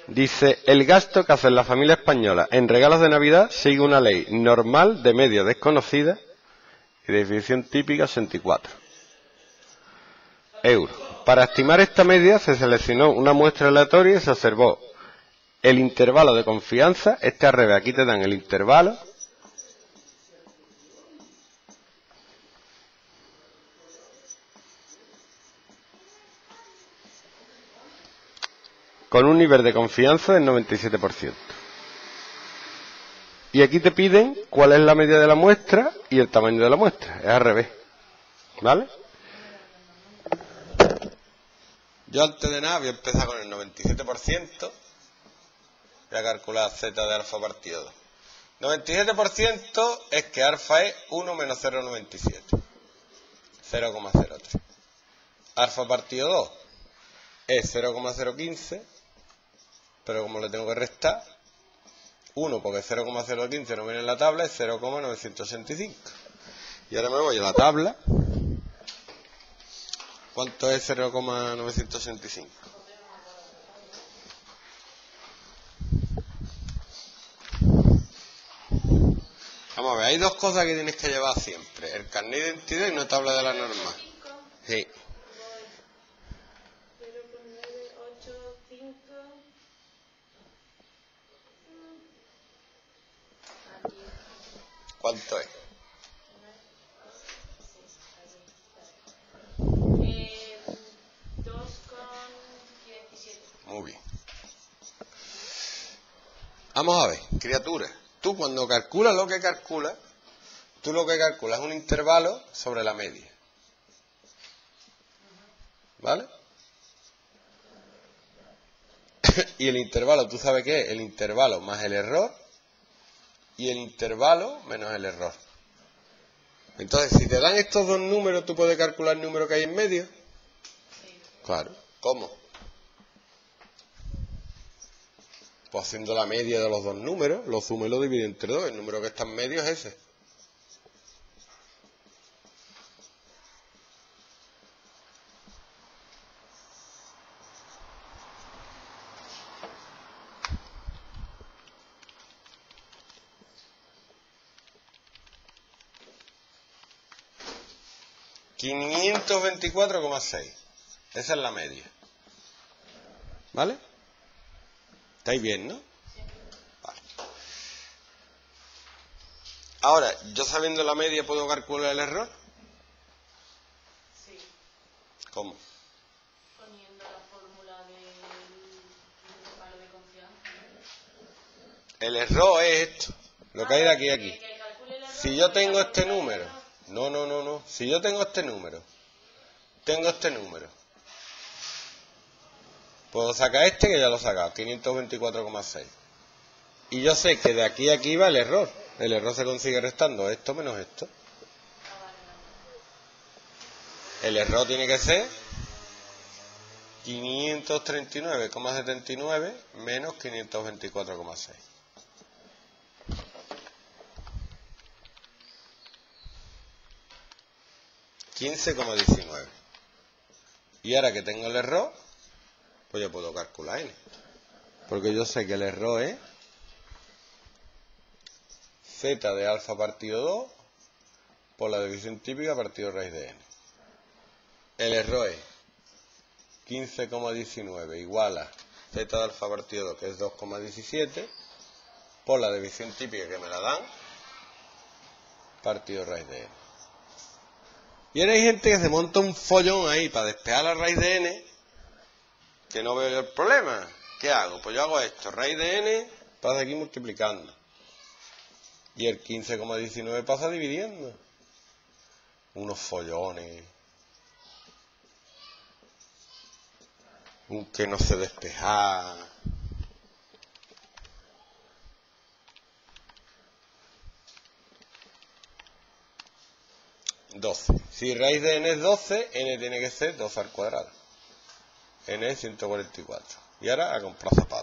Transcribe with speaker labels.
Speaker 1: Dice, el gasto que hace la familia española en regalos de Navidad sigue una ley normal de media desconocida y definición típica 64 euros. Para estimar esta media se seleccionó una muestra aleatoria y se observó el intervalo de confianza. Al revés, aquí te dan el intervalo con un nivel de confianza del 97%. Y aquí te piden cuál es la media de la muestra y el tamaño de la muestra. Es al revés. ¿Vale? Yo antes de nada voy a empezar con el 97%. Voy a calcular z de alfa partido 2. 97% es que alfa es 1 menos 0,97. 0,03. Alfa partido 2 es 0,015. Pero como le tengo que restar, 1 porque 0,015 no viene en la tabla, es 0,985. Y ahora me voy a la tabla. ¿Cuánto es 0,985? Vamos a ver, hay dos cosas que tienes que llevar siempre. El carnet de identidad y una tabla de la norma. Sí. ¿Cuánto es? Muy bien. Vamos a ver, criatura. Tú cuando calculas lo que calculas, tú lo que calculas es un intervalo sobre la media. ¿Vale? Y el intervalo, ¿tú sabes qué es? El intervalo más el error y el intervalo menos el error. Entonces, si te dan estos dos números, ¿tú puedes calcular el número que hay en medio? Sí. Claro. ¿Cómo? Pues haciendo la media de los dos números, lo sumo y lo divido entre dos. El número que está en medio es ese. $524,6. Esa es la media. ¿Vale? ¿Estáis bien, no? Sí. Vale. Ahora, ¿yo sabiendo la media puedo calcular el error? Sí. ¿Cómo? Poniendo la fórmula del intervalo de confianza. El error es esto. Lo que hay de aquí a aquí. Si yo tengo este número. No. Si yo tengo este número. Puedo sacar este que ya lo he sacado, 524,6. Y yo sé que de aquí a aquí va el error. El error se consigue restando esto menos esto. El error tiene que ser 539,79 menos 524,6. $15,19. Y ahora que tengo el error, pues yo puedo calcular n. Porque yo sé que el error es z de alfa partido 2 por la división típica partido raíz de n. El error es 15,19 igual a z de alfa partido 2, que es 2,17, por la división típica que me la dan, partido raíz de n. Y ahora hay gente que se monta un follón ahí para despejar la raíz de n, que no veo yo el problema. ¿Qué hago? Pues yo hago esto, raíz de n pasa aquí multiplicando. Y el 15,19 pasa dividiendo. Unos follones. Un que no se despeja. $12. Si raíz de n es 12, n tiene que ser 12 al cuadrado. N es 144. Y ahora a comprar zapatos.